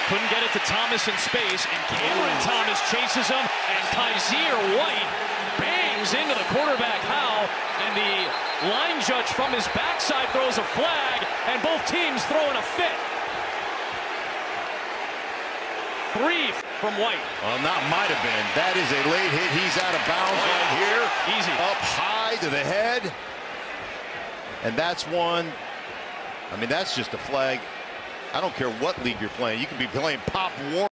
Couldn't get it to Thomas in space, and Cameron Thomas chases him, and Kaiser White bangs into the quarterback Howe, and the line judge from his backside throws a flag, and both teams throwing a fit. 3 from White. Well, not might have been. That is a late hit. He's out of bounds right here. Easy. Up high to the head. And that's one. I mean, that's just a flag. I don't care what league you're playing. You can be playing Pop War.